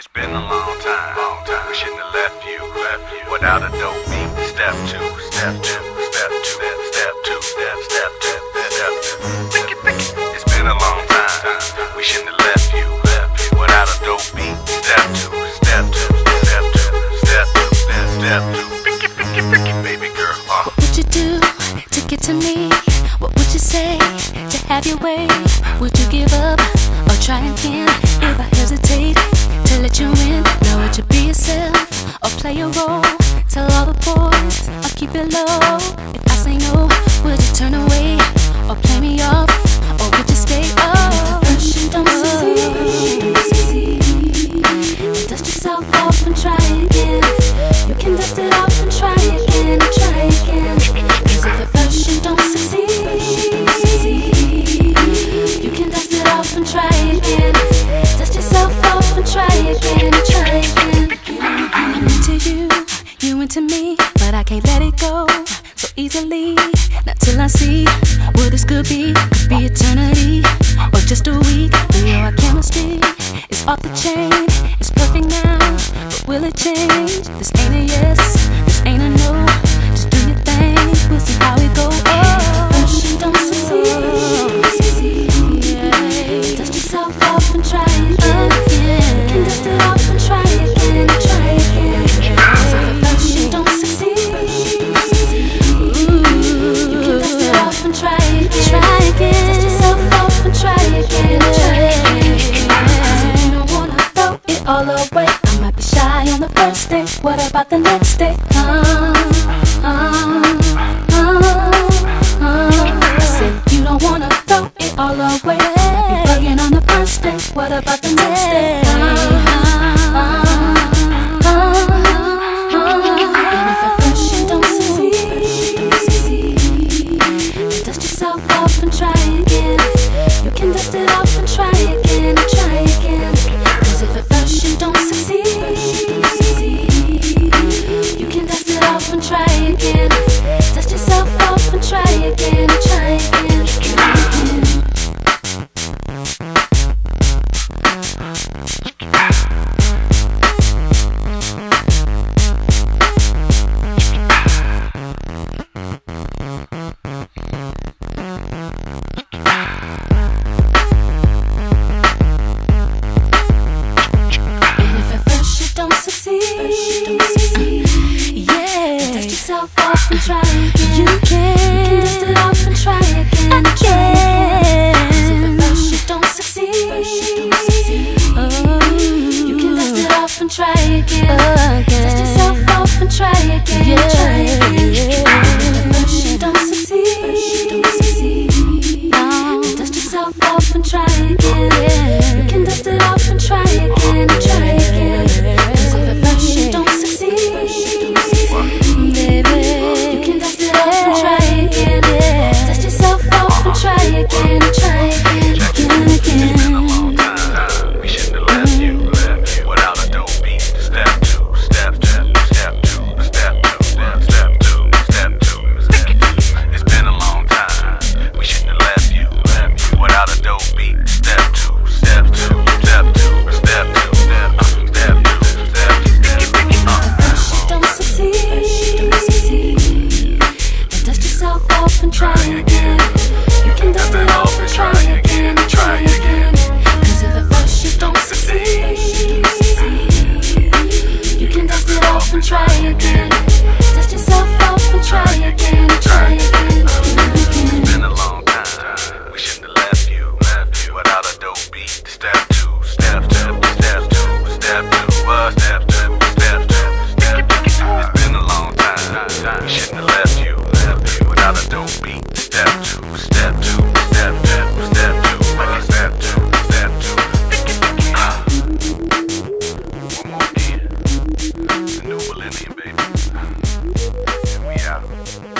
It's been a long time. We shouldn't have left you without a dope beat. Step two, step two, step two, step two, step two, step two. It's been a long time. We shouldn't have left you without a dope beat. Step two, step two, step two, step two, step two. Baby girl, what would you do to get to me? What would you say to have your way? Would you give up or try again? If I hesitate to let you in, now would you be yourself or play a role? Tell all the boys or keep it low. If I say no, would you turn away or play me off? Or would you stay? Oh, first you don't succeed, dust yourself off and try again. You can dust it off and try again, try again. Cause if at first you don't succeed, you can dust it off and try again. Dust yourself off and try again, try again. I'm into you, you into me, but I can't let it go so easily. Not till I see what this could be eternity or just a week. We know our chemistry is off the chain. It's perfect now, but will it change? This ain't a yes, this ain't a no. Just do your thing, we'll see how it goes. Oh, first you don't succeed, yeah. Dust yourself off and try again. You can dust it off and try again, try again. So at first you don't succeed, you can dust it off and try again, try again. Dust yourself off and try again, try again. So you don't wanna throw it all away. I might be shy on the first day, what about the next day? I said you don't wanna throw it all away. Might be bugging on the first day, what about the next day? And if at first you don't succeed, dust yourself off and try again. You can dust it off and try again, try again. Cause if at first you don't succeed, you can dust it off and try again. Dust yourself off and try again, try again, try again. And if at first you don't succeed, yeah, dust yourself off and try again. You can dust it off and try again, try again. 'Cause if at first you don't succeed, you can dust it off and try again. Dust yourself off and try again, try again. And if at first you don't succeed, dust yourself off and try again. You can dust it off and try again, try again. 'Cause if at first you don't succeed, you can dust it off and try again. Dust yourself off and try again, try again, again, again. we shouldn't have left you without a dope beat. Step two, step two, step two, step two, step two, step two. It's been a long time. We shouldn't have left you without a dope beat. Step two, step two, step two, step two, step two, step two, step two. First you don't succeed, then dust yourself off and try again. You can dust it off and try again, try again. 'Cause if at first you don't succeed, you can dust it off and try again. Dust yourself off and try again, try again. It's been a long time. We shouldn't have left you without a dope beat. Step two, step two, step two, step two, step two, step two, step two. It's been a long time. We shouldn't have left you without a dope beat. Step two, step two, step two, step two, step two, step two. One more year. The new millennium, baby. And we out.